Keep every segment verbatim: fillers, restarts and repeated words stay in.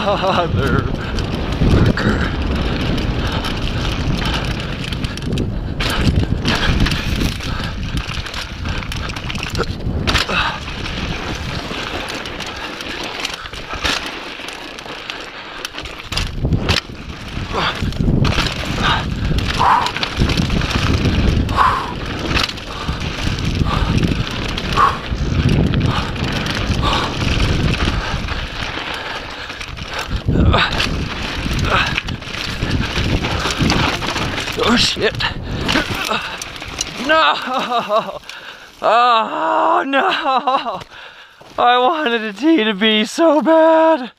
Motherfucker. Oh shit. No! Oh no! I wanted a T to be so bad.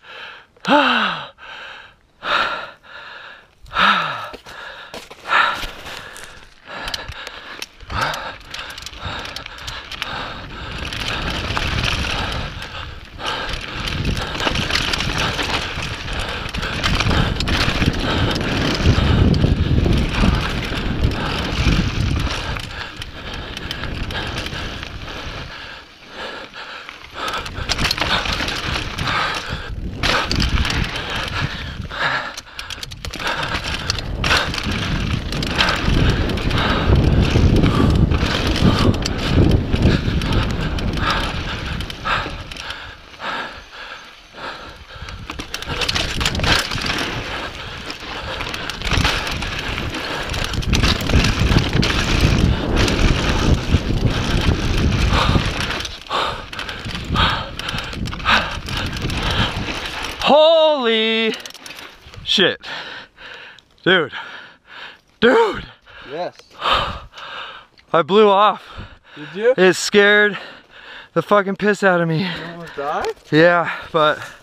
Holy shit. Dude. Dude. Yes. I blew off. Did you? It scared the fucking piss out of me. You almost died? Yeah, but